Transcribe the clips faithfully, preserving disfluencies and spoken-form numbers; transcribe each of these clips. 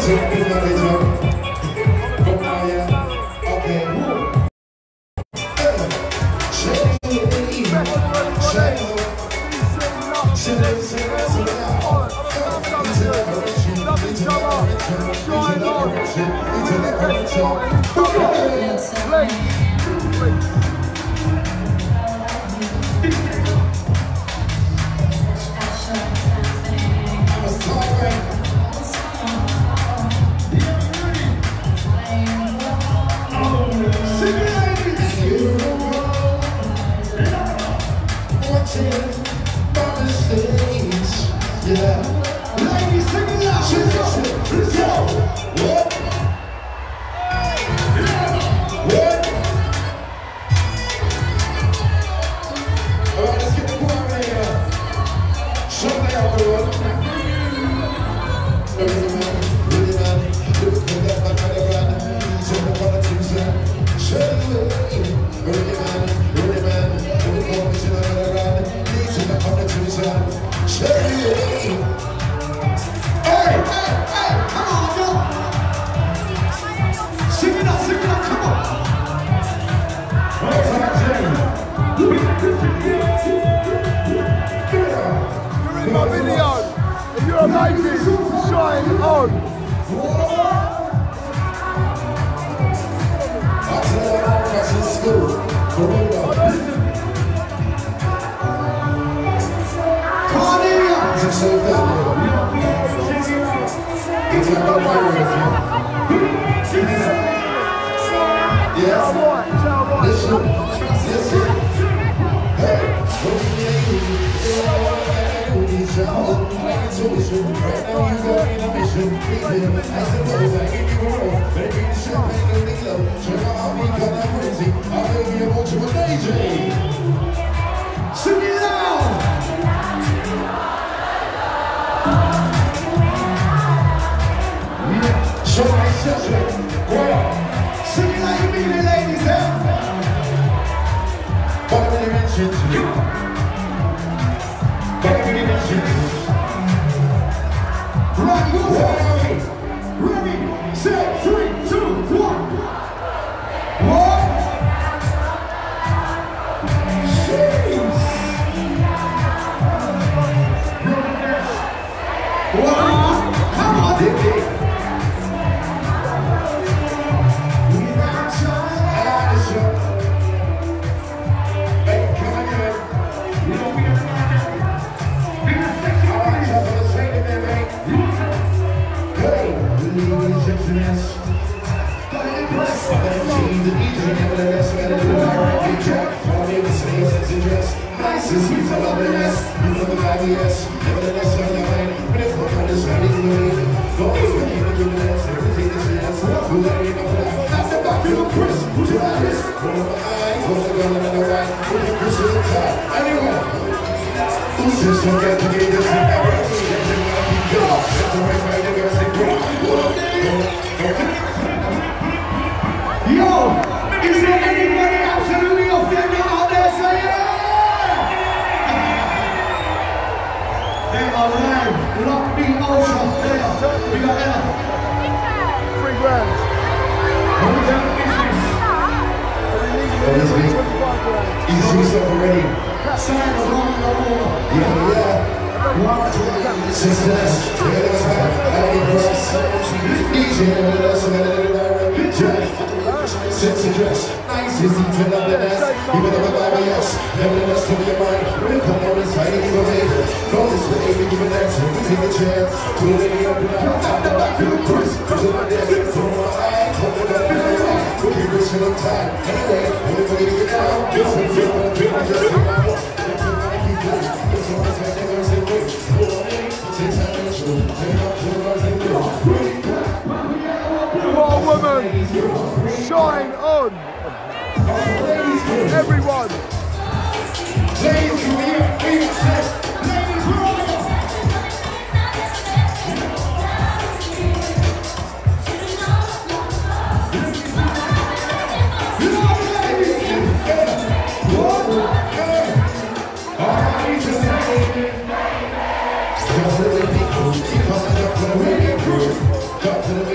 Drop to the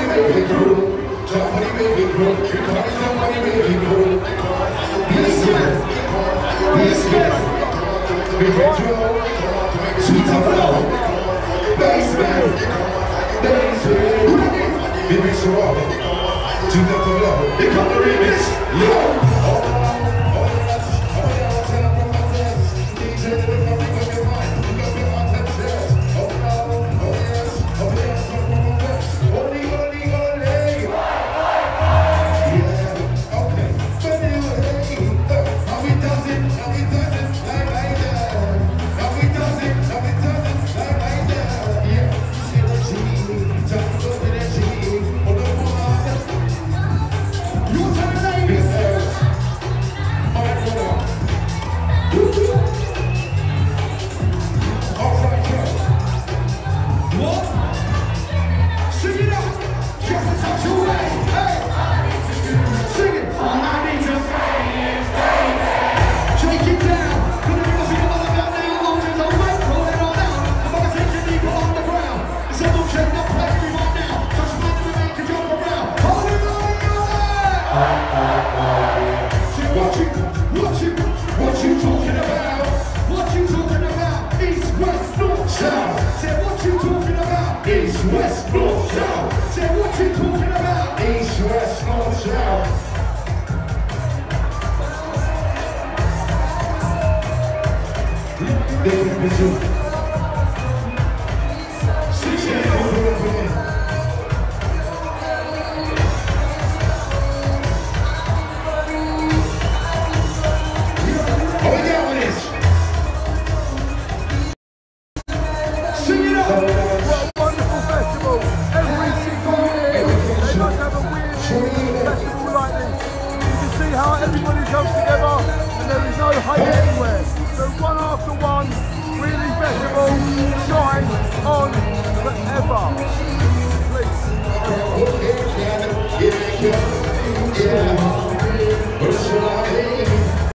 baby crew. Jump for the baby crew. You call me jump for the baby crew. Be scared. Be scared. We control. Sweet and flow. Basement. Basement. We mix you up. Sweet and flow. They come the remix. Yo. West, north, south. Say what you talking about? East, west, north, south. Big busy. Six years old. How we down with this? Sing it up. How everybody comes together and there is no hate anywhere. So one after one, really festival, shine on